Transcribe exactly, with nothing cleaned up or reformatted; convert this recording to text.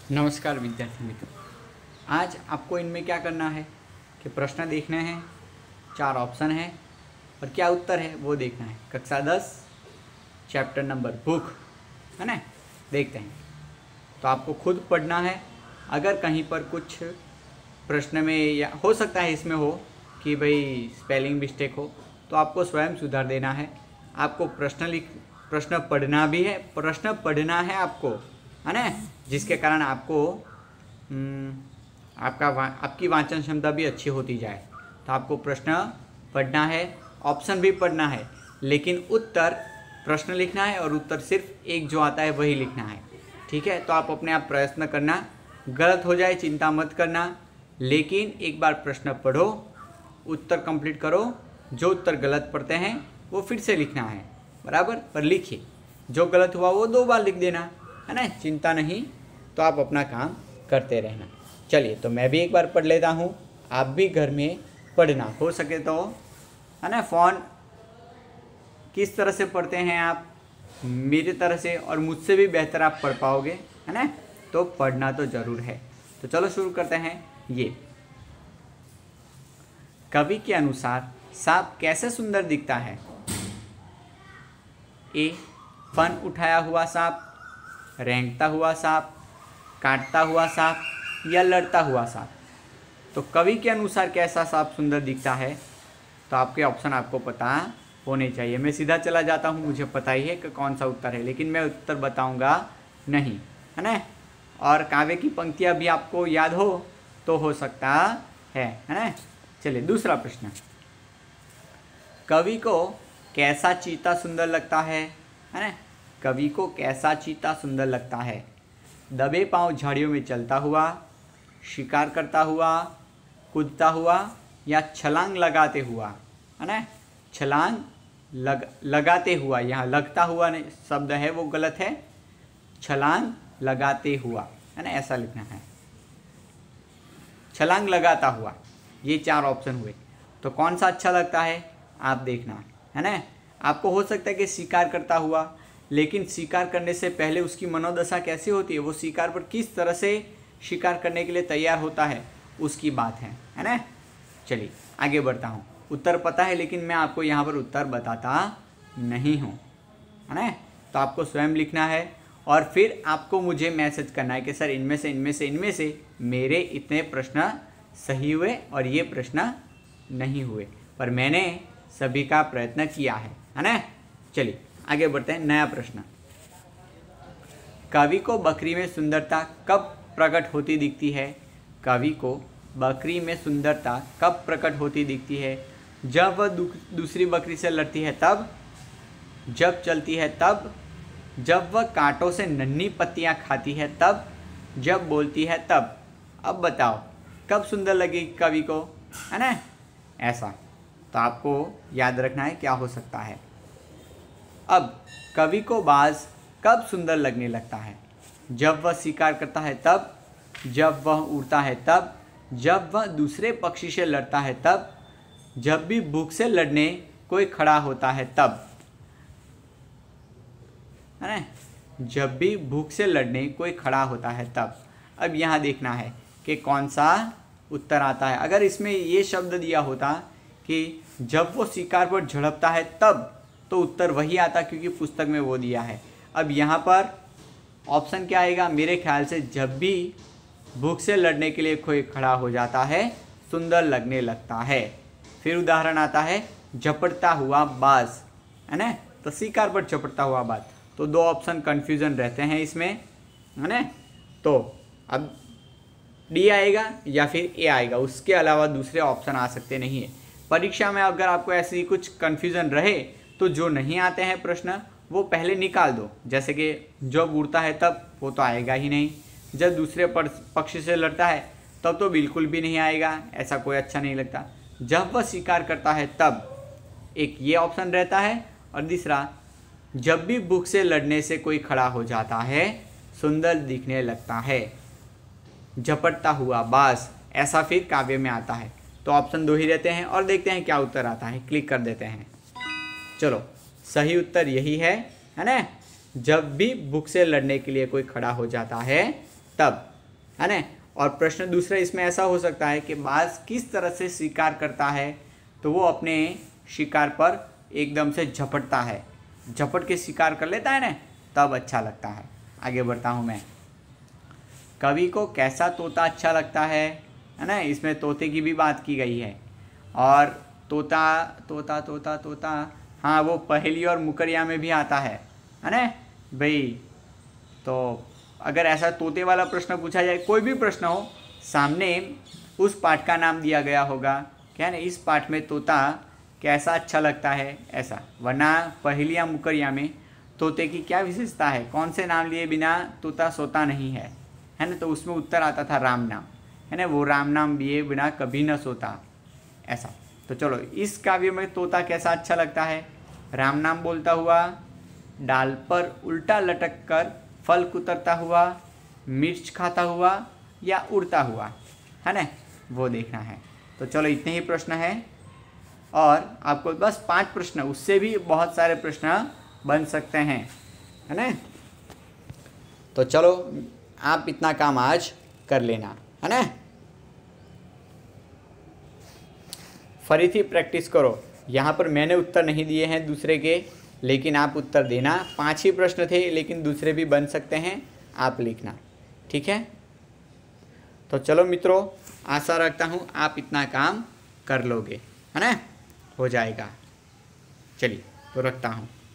नमस्कार विद्यार्थी मित्रों, आज आपको इनमें क्या करना है कि प्रश्न देखने हैं, चार ऑप्शन है और क्या उत्तर है वो देखना है। कक्षा दस चैप्टर नंबर भूख है ना, देखते हैं। तो आपको खुद पढ़ना है। अगर कहीं पर कुछ प्रश्न में या हो सकता है इसमें हो कि भाई स्पेलिंग मिस्टेक हो, तो आपको स्वयं सुधार देना है। आपको प्रश्न लिख प्रश्न पढ़ना भी है, प्रश्न पढ़ना है आपको, है ना, जिसके कारण आपको आपका वा, आपकी वाचन क्षमता भी अच्छी होती जाए। तो आपको प्रश्न पढ़ना है, ऑप्शन भी पढ़ना है, लेकिन उत्तर प्रश्न लिखना है और उत्तर सिर्फ एक जो आता है वही लिखना है। ठीक है, तो आप अपने आप प्रयत्न करना, गलत हो जाए चिंता मत करना, लेकिन एक बार प्रश्न पढ़ो, उत्तर कंप्लीट करो। जो उत्तर गलत पढ़ते हैं वो फिर से लिखना है, बराबर, पर लिखिए। जो गलत हुआ वो दो बार लिख देना, है ना, चिंता नहीं। तो आप अपना काम करते रहना। चलिए, तो मैं भी एक बार पढ़ लेता हूँ, आप भी घर में पढ़ना, हो सके तो, है ना। फ़ोन किस तरह से पढ़ते हैं आप, मेरी तरह से और मुझसे भी बेहतर आप पढ़ पाओगे, है ना। तो पढ़ना तो ज़रूर है। तो चलो शुरू करते हैं। ये कवि के अनुसार सांप कैसे सुंदर दिखता है? ए, फन उठाया हुआ सांप, रेंगता हुआ सांप, काटता हुआ सांप या लड़ता हुआ सांप। तो कवि के अनुसार कैसा सांप सुंदर दिखता है? तो आपके ऑप्शन आपको पता होने चाहिए। मैं सीधा चला जाता हूँ, मुझे पता ही है कि कौन सा उत्तर है, लेकिन मैं उत्तर बताऊँगा नहीं, है ना। और काव्य की पंक्तियाँ भी आपको याद हो तो हो सकता है, है ना। चलिए, दूसरा प्रश्न। कवि को कैसा चीता सुंदर लगता है, है ना। कवि को कैसा चीता सुंदर लगता है? दबे पांव झाड़ियों में चलता हुआ, शिकार करता हुआ, कूदता हुआ या छलांग लगाते हुआ, है ना। छलांग लग लगाते हुआ, यहाँ लगता हुआ नहीं शब्द है वो गलत है, छलांग लगाते हुआ, है ना, ऐसा लिखना है। छलांग लगाता हुआ, ये चार ऑप्शन हुए। तो कौन सा अच्छा लगता है आप देखना, है ना। आपको हो सकता है कि शिकार करता हुआ, लेकिन शिकार करने से पहले उसकी मनोदशा कैसी होती है, वो शिकार पर किस तरह से शिकार करने के लिए तैयार होता है, उसकी बात है, है ना। चलिए आगे बढ़ता हूँ। उत्तर पता है, लेकिन मैं आपको यहाँ पर उत्तर बताता नहीं हूँ, है ना। तो आपको स्वयं लिखना है और फिर आपको मुझे मैसेज करना है कि सर इनमें से इनमें से इनमें से मेरे इतने प्रश्न सही हुए और ये प्रश्न नहीं हुए, पर मैंने सभी का प्रयत्न किया है, है ना। चलिए आगे बढ़ते हैं। नया प्रश्न। कवि को बकरी में सुंदरता कब प्रकट होती दिखती है? कवि को बकरी में सुंदरता कब प्रकट होती दिखती है? जब वह दूसरी बकरी से लड़ती है तब, जब चलती है तब, जब वह कांटों से नन्ही पत्तियां खाती है तब, जब बोलती है तब। अब बताओ कब सुंदर लगेगी कवि को, है ना, ऐसा। तो आपको याद रखना है क्या हो सकता है। अब कवि को बाज कब सुंदर लगने लगता है? जब वह शिकार करता है तब, जब वह उड़ता है तब, जब वह दूसरे पक्षी से लड़ता है तब, जब भी भूख से लड़ने कोई खड़ा होता है तब, है ना। जब भी भूख से लड़ने कोई खड़ा होता है तब। अब यहाँ देखना है कि कौन सा उत्तर आता है। अगर इसमें ये शब्द दिया होता कि जब वो शिकार पर झड़पता है तब, तो उत्तर वही आता, क्योंकि पुस्तक में वो दिया है। अब यहाँ पर ऑप्शन क्या आएगा? मेरे ख्याल से जब भी भूख से लड़ने के लिए कोई खड़ा हो जाता है सुंदर लगने लगता है। फिर उदाहरण आता है झपटता हुआ बाज, है ना। तो शिकार पर झपटता हुआ बाज। तो दो ऑप्शन कन्फ्यूजन रहते हैं इसमें, है ना। तो अब डी आएगा या फिर ए आएगा, उसके अलावा दूसरे ऑप्शन आ सकते नहीं है। परीक्षा में अगर आपको ऐसी कुछ कन्फ्यूजन रहे तो जो नहीं आते हैं प्रश्न वो पहले निकाल दो। जैसे कि जब उड़ता है तब, वो तो आएगा ही नहीं। जब दूसरे पक्षी से लड़ता है तब तो बिल्कुल भी नहीं आएगा, ऐसा कोई अच्छा नहीं लगता। जब वह शिकार करता है तब, एक ये ऑप्शन रहता है। और दूसरा, जब भी भूख से लड़ने से कोई खड़ा हो जाता है सुंदर दिखने लगता है। झपटता हुआ बाज, ऐसा फिर काव्य में आता है। तो ऑप्शन दो ही रहते हैं और देखते हैं क्या उत्तर आता है। क्लिक कर देते हैं। चलो, सही उत्तर यही है, है ना। जब भी भूख से लड़ने के लिए कोई खड़ा हो जाता है तब, है ना। और प्रश्न दूसरा इसमें ऐसा हो सकता है कि बाज किस तरह से शिकार करता है, तो वो अपने शिकार पर एकदम से झपटता है, झपट के शिकार कर लेता है ना, तब अच्छा लगता है। आगे बढ़ता हूँ मैं। कवि को कैसा तोता अच्छा लगता है, है ना, इसमें तोते की भी बात की गई है। और तोता तोता तोता तोता हाँ, वो पहेली और मुकरिया में भी आता है, है ना भाई। तो अगर ऐसा तोते वाला प्रश्न पूछा जाए, कोई भी प्रश्न हो, सामने उस पाठ का नाम दिया गया होगा, क्या ना, इस पाठ में तोता कैसा अच्छा लगता है, ऐसा। वरना पहेलिया मुकरिया में तोते की क्या विशेषता है, कौन से नाम लिए बिना तोता सोता नहीं है, है ना, तो उसमें उत्तर आता था राम नाम, है ना, वो राम नाम लिए बिना कभी न सोता, ऐसा। तो चलो, इस काव्य में तोता कैसा अच्छा लगता है, राम नाम बोलता हुआ, डाल पर उल्टा लटक कर फल कुतरता हुआ, मिर्च खाता हुआ, या उड़ता हुआ, है ना, वो देखना है। तो चलो, इतने ही प्रश्न हैं और आपको बस पांच प्रश्न, उससे भी बहुत सारे प्रश्न बन सकते हैं, है ना। तो चलो, आप इतना काम आज कर लेना, है ना। फरीथी प्रैक्टिस करो। यहाँ पर मैंने उत्तर नहीं दिए हैं दूसरे के, लेकिन आप उत्तर देना। पांच ही प्रश्न थे, लेकिन दूसरे भी बन सकते हैं, आप लिखना, ठीक है। तो चलो मित्रों, आशा रखता हूँ आप इतना काम कर लोगे, है ना, हो जाएगा। चलिए, तो रखता हूँ।